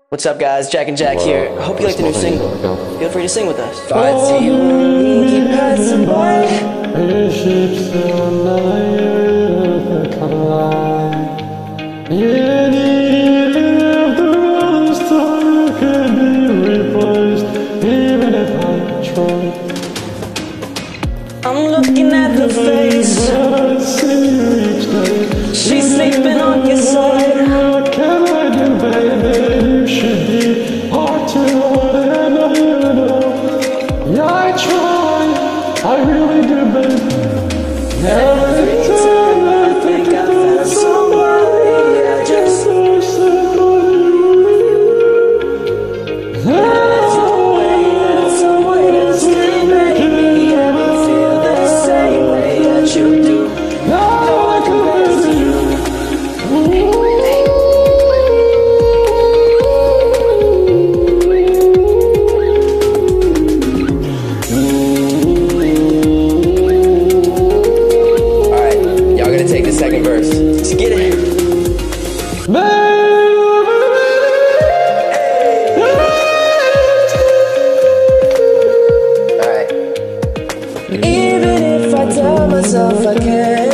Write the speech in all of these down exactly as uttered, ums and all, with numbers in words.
What's up, guys? Jack and Jack Wow. here. Hope you like the new What's single. going on? Feel free to sing with us. I'm looking at the face. She's sleeping on your side. What can I do, baby? You should be hard to hold and I know. Yeah, I try, I really do, baby. Every time I think I found somebody, I just wish somebody would. There's no way that someone else can make me ever feel the same way that you do. No one compares to you. Alright, y'all gonna take the second verse. Let's get it. Alright. Even if I tell myself I can't.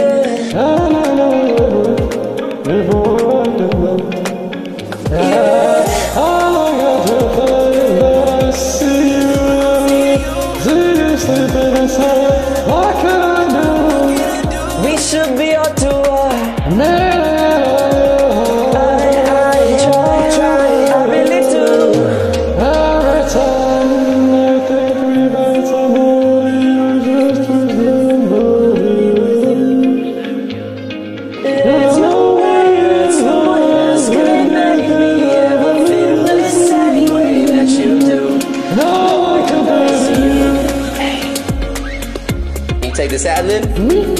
What can I do? We should be all too hard. Man, I, I try, try, I really do. every time I think about somebody, I just wish somebody. There's no way that someone else can make me ever feel the same way that you do. No one compares to you. You take this ad lib.